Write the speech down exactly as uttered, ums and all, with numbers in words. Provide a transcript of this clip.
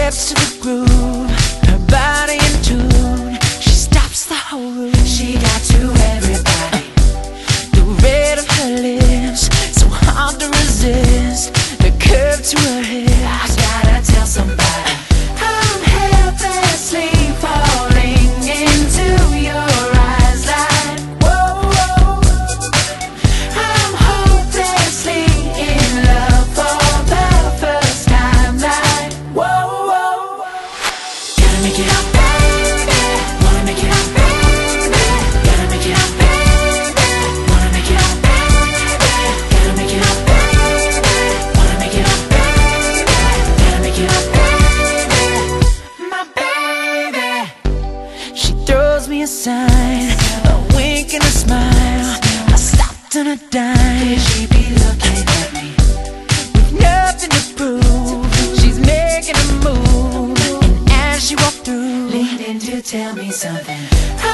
steps to the groove, her body in tune. She stops the whole room. She got to everybody. The red of her lips, so hard to resist. The curve to her hips. I gotta tell somebody. I'm helplessly falling into your eyes like whoa, whoa. I'm hopelessly in love for the first time like whoa, whoa. Gotta make it up, baby. Wanna make it up, baby. Gotta make it up, baby. Wanna make it up, baby. Gotta make it up, baby. Wanna make it up, baby. Gotta make it up, baby. My baby. She throws me a sign, a wink and a smile. I stopped on a dime. She be looking at me with nothing to prove. She's making a move, and as she walked through, leaned in to tell me something.